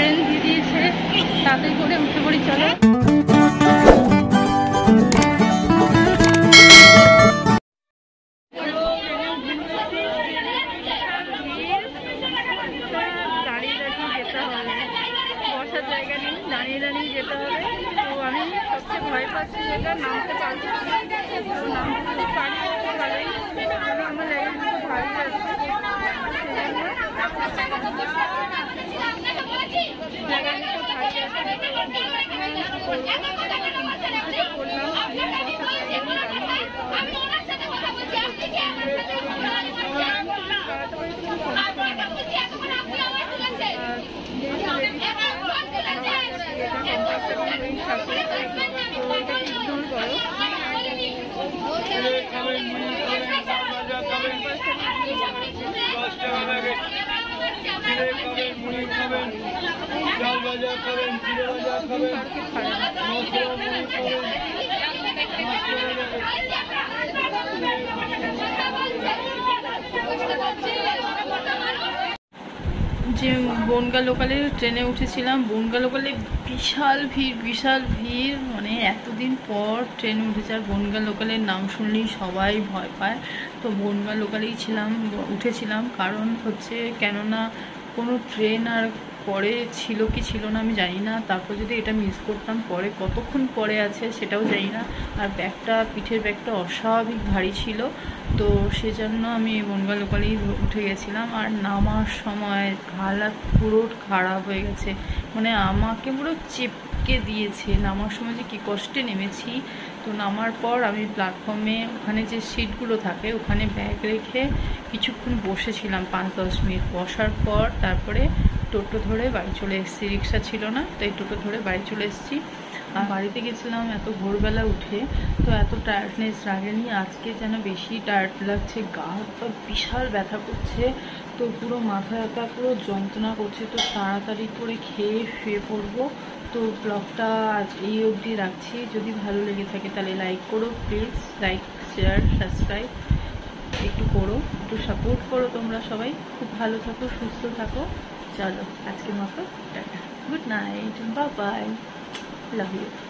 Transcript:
Train দিয়ে দিয়েছে, তাড়াতাড়ি করে উঠে পড়ি চলো। বসার জায়গা নেই, দাঁড়িয়ে দাঁড়িয়ে যেতে হবে। তো আমি সবচেয়ে ভয় পাচ্ছি যেটা, নামতে পারছি না। তো নামতে পারি ভালোই, আমার লেগেগুলো ভারী যাচ্ছে। যে বনগা লোকালের ট্রেনে উঠেছিলাম, বনগা লোকালে বিশাল ভিড়, মানে এতদিন পর ট্রেনে উঠেছে। আর বনগা লোকালের নাম শুনলেই সবাই ভয় পায়। তো বনগা লোকালেই উঠেছিলাম, কারণ হচ্ছে কেননা কোনো ট্রেন আর পরে ছিল কি ছিল না আমি জানি না। তারপর যদি এটা মিস করতাম, পরে কতক্ষণ পরে আছে সেটাও জানি না। আর পিঠের ব্যাগটা অস্বাভাবিক ভারী ছিল, তো সেজন্য আমি বনগা লোকালেই উঠে গেছিলাম। আর নামার সময় হালাত পুরো খারাপ হয়ে গেছে, মানে আমাকে পুরো চেপকে দিয়েছে। নামার সময় যে কী কষ্টে নেমেছি। তো নামার পর আমি প্ল্যাটফর্মে ওখানে যে সিটগুলো থাকে ওখানে ব্যাগ রেখে কিছুক্ষণ বসেছিলাম, 5-10 মিনিট বসার পর তারপরে টোটো ধরে বাড়ি চলে এসেছি। রিক্সা ছিল না, তাই টোটো ধরে বাড়ি চলে এসেছি। আর বাড়িতে গেছিলাম এত ভোরবেলা উঠে, তো এত টায়ার্ডনেস লাগেনি। আজকে যেন বেশি টায়ার্ড লাগছে, গা হাত বিশাল ব্যথা করছে, তো পুরো মাথা ব্যথা পুরো যন্ত্রণা করছে। তো তাড়াতাড়ি করে খেয়ে শুয়ে পড়বো। তো ব্লগটা আজ এই অবধি রাখছি। যদি ভালো লেগে থাকে তাহলে লাইক করো প্লিজ, লাইক শেয়ার সাবস্ক্রাইব একটু করো, একটু সাপোর্ট করো। তোমরা সবাই খুব ভালো থাকো, সুস্থ থাকো। চলো আজকের মতো tata, good night, bye bye, love you.